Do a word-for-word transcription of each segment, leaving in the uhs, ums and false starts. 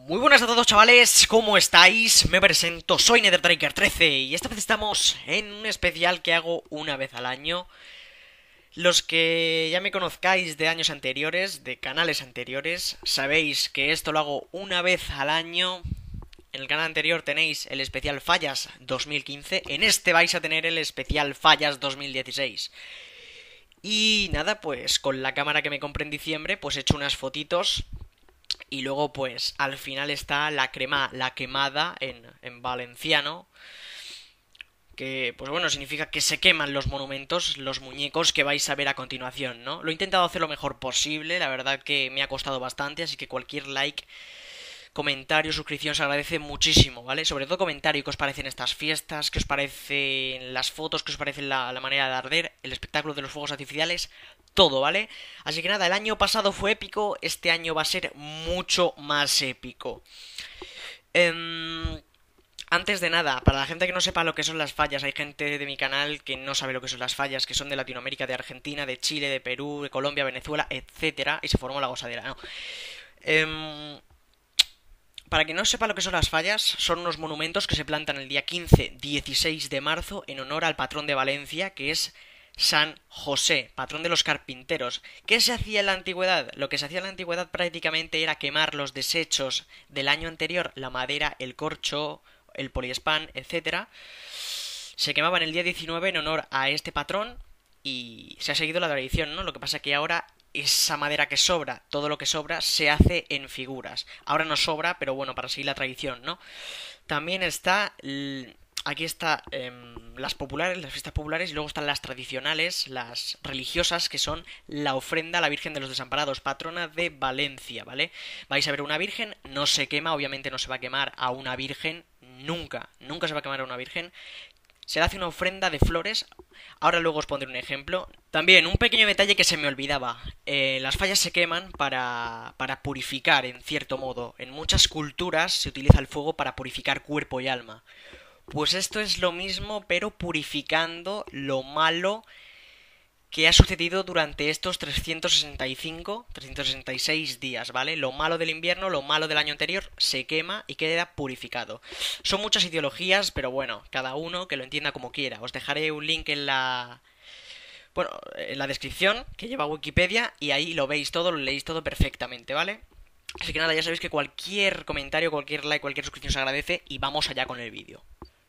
Muy buenas a todos, chavales, ¿cómo estáis? Me presento, soy NetherDraker trece y esta vez estamos en un especial que hago una vez al año. Los que ya me conozcáis de años anteriores, de canales anteriores, sabéis que esto lo hago una vez al año. En el canal anterior tenéis el especial Fallas dos mil quince, en este vais a tener el especial Fallas dos mil dieciséis. Y nada, pues con la cámara que me compré en diciembre, pues he hecho unas fotitos. Y luego pues al final está la crema, la quemada en, en valenciano. Que pues bueno, significa que se queman los monumentos, los muñecos que vais a ver a continuación, ¿no? Lo he intentado hacer lo mejor posible, la verdad que me ha costado bastante, así que cualquier like, comentario, suscripción se agradece muchísimo, ¿vale? Sobre todo comentario, qué os parecen estas fiestas, qué os parecen las fotos, qué os parece la, la manera de arder, el espectáculo de los fuegos artificiales, todo, ¿vale? Así que nada, el año pasado fue épico, este año va a ser mucho más épico. Eh... Antes de nada, para la gente que no sepa lo que son las fallas, hay gente de mi canal que no sabe lo que son las fallas, que son de Latinoamérica, de Argentina, de Chile, de Perú, de Colombia, Venezuela, etcétera, y se formó la gozadera, ¿no? Eh... Para quien no sepa lo que son las fallas, son unos monumentos que se plantan el día quince dieciséis de marzo en honor al patrón de Valencia, que es San José, patrón de los carpinteros. ¿Qué se hacía en la antigüedad? Lo que se hacía en la antigüedad prácticamente era quemar los desechos del año anterior, la madera, el corcho, el poliespan, etcétera. Se quemaban el día diecinueve en honor a este patrón y se ha seguido la tradición, ¿no? Lo que pasa es que ahora esa madera que sobra, todo lo que sobra, se hace en figuras. Ahora no sobra, pero bueno, para seguir la tradición, ¿no? También está... Aquí está eh, las populares, las fiestas populares, y luego están las tradicionales, las religiosas, que son la ofrenda a la Virgen de los Desamparados, patrona de Valencia, ¿vale? Vais a ver una virgen, no se quema, obviamente no se va a quemar a una virgen, nunca, nunca se va a quemar a una virgen. Se le hace una ofrenda de flores. Ahora luego os pondré un ejemplo. También, un pequeño detalle que se me olvidaba. Eh, las fallas se queman para, para purificar, en cierto modo. En muchas culturas se utiliza el fuego para purificar cuerpo y alma. Pues esto es lo mismo, pero purificando lo malo que ha sucedido durante estos trescientos sesenta y cinco, trescientos sesenta y seis días, ¿vale? Lo malo del invierno, lo malo del año anterior, se quema y queda purificado. Son muchas ideologías, pero bueno, cada uno que lo entienda como quiera. Os dejaré un link en la... Bueno, en la descripción, que lleva Wikipedia, y ahí lo veis todo, lo leéis todo perfectamente, ¿vale? Así que nada, ya sabéis que cualquier comentario, cualquier like, cualquier suscripción se agradece, y vamos allá con el vídeo.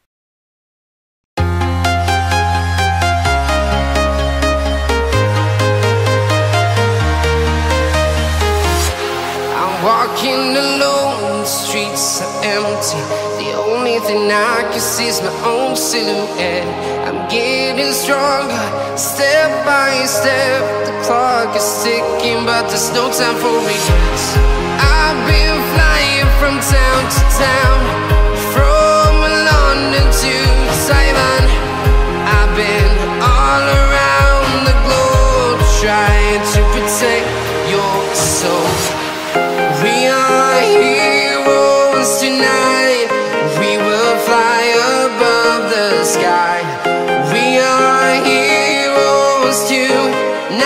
Walking alone, the streets are empty. The only thing I can see is my own silhouette. I'm getting stronger, step by step. The clock is ticking, but there's no time for regrets. I've been flying from town to town, from London to Taiwan. I've been all around the globe, trying to protect your soul. We are heroes tonight. We will fly above the sky. We are heroes tonight.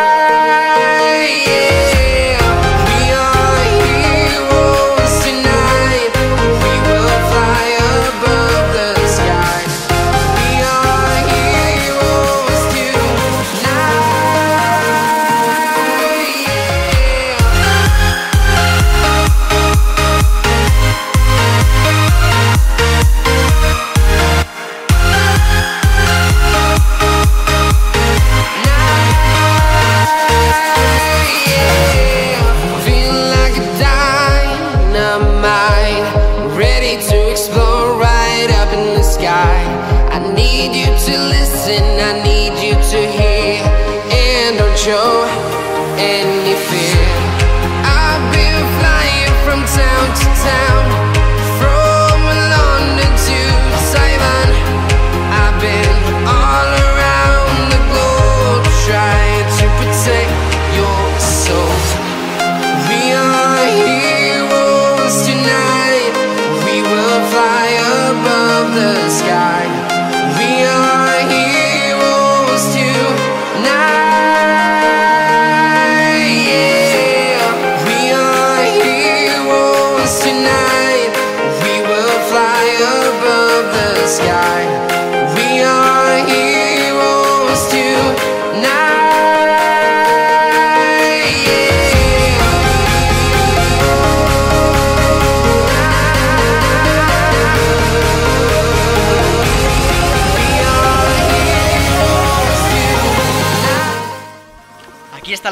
Yeah. We are heroes tonight.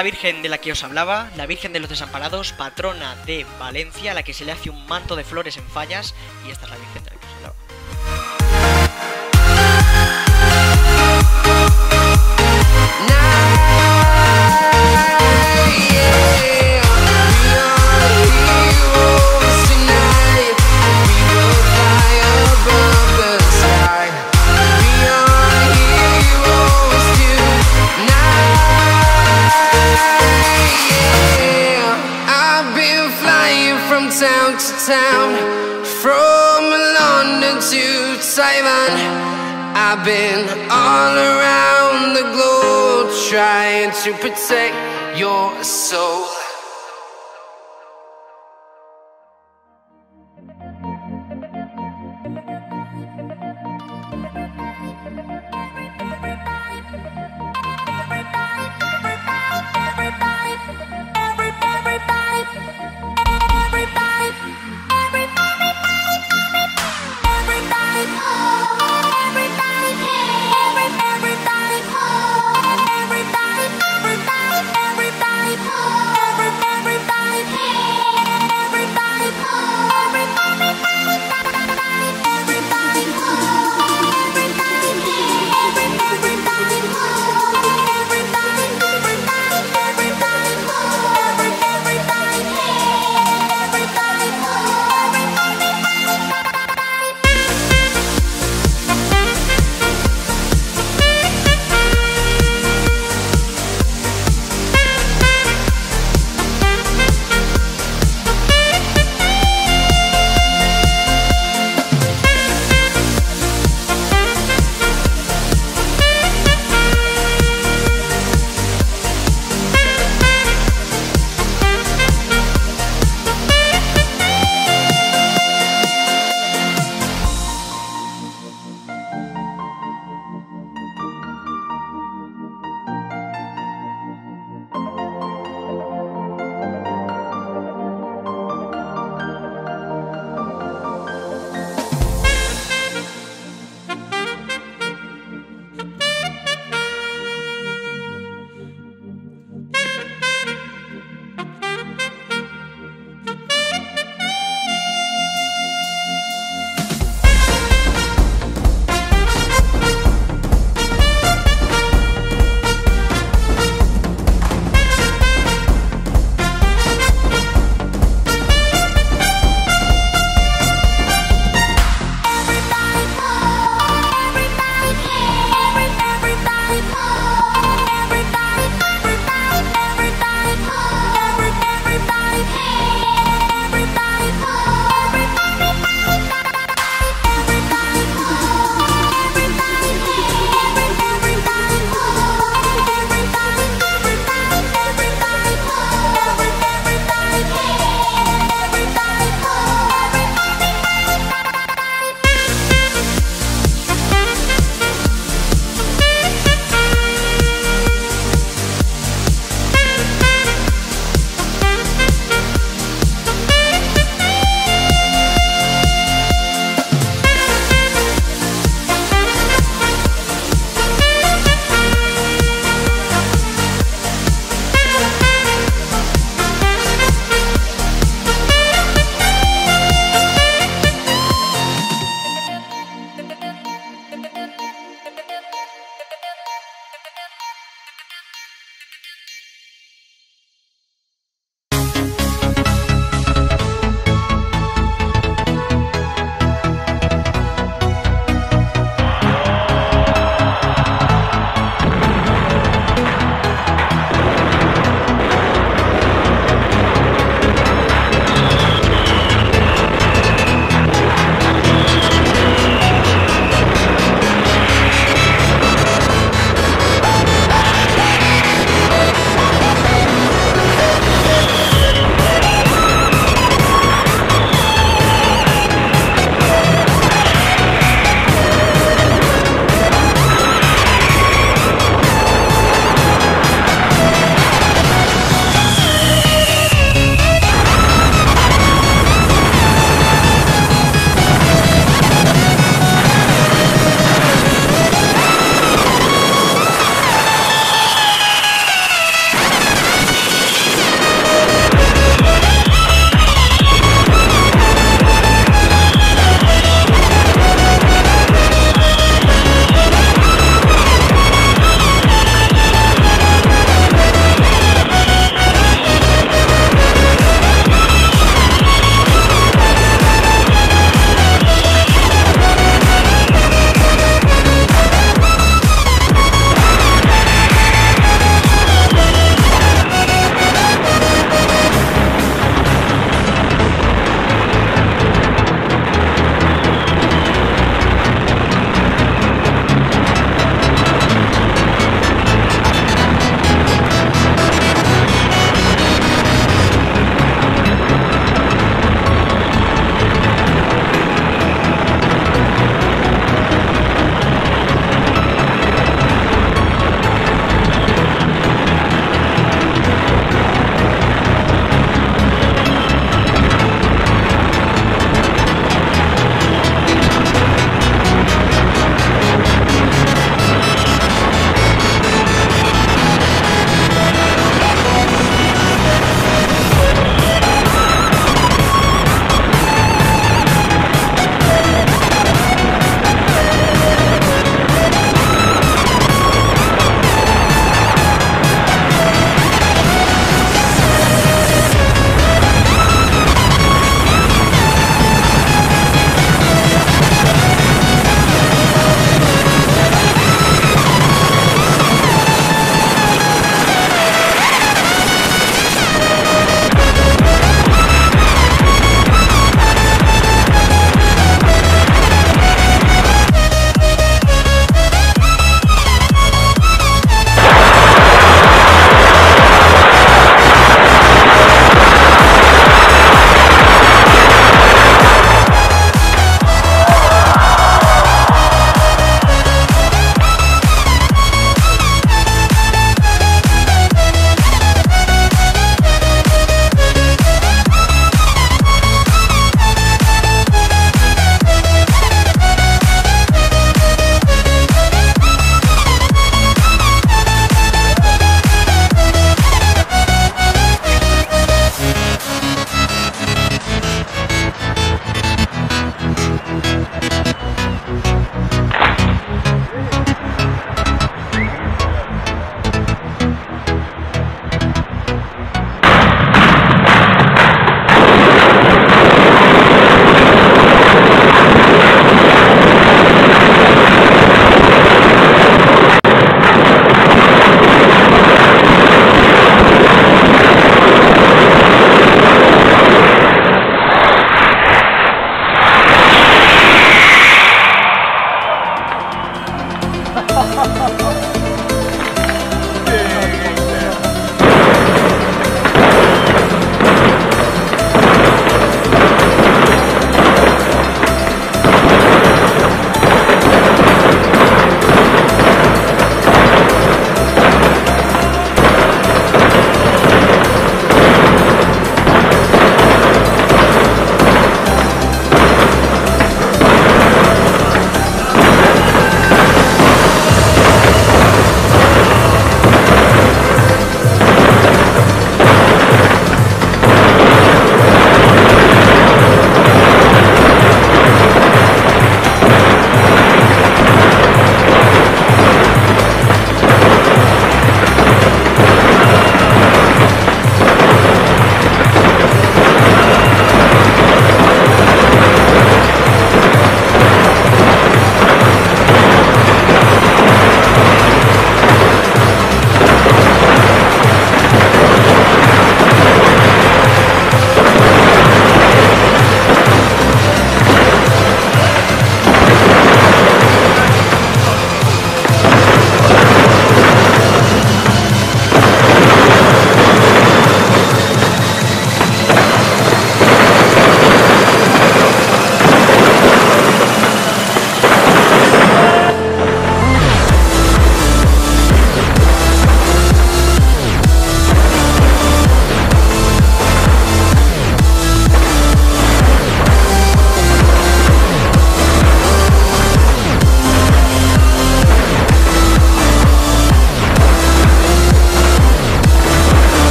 la Virgen de la que os hablaba, la Virgen de los Desamparados, patrona de Valencia, a la que se le hace un manto de flores en Fallas, y esta es la Virgen de la que os hablaba. Town to town, from London to Taiwan, I've been all around the globe trying to protect your soul. Everybody,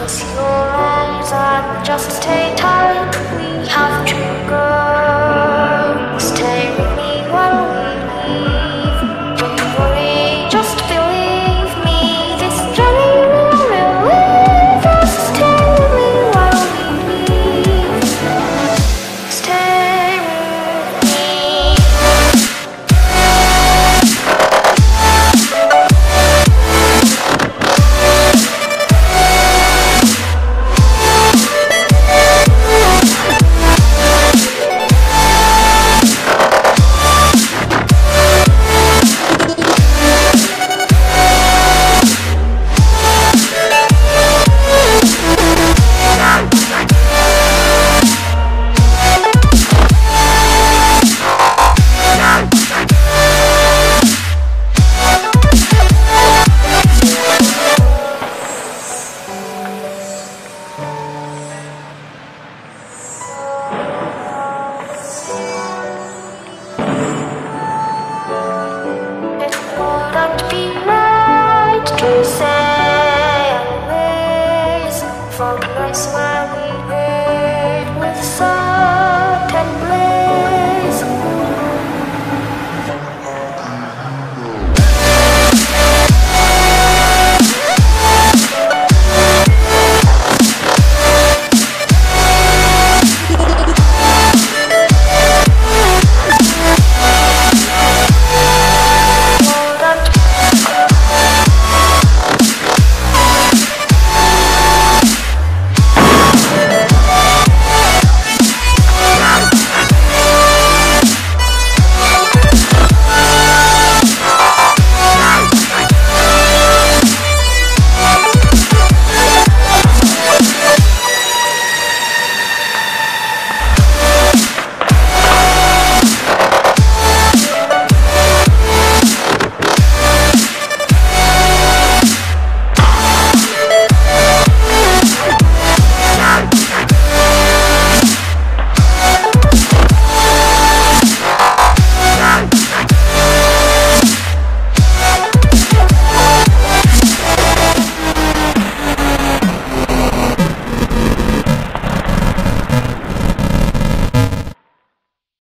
close your eyes and just stay tight. We have to go. Stay with me while we leave. Don't worry, just believe me. This journey will relieve us. Stay with me while we leave. Stay with me. It wouldn't be right to say I'm amazing for the place where we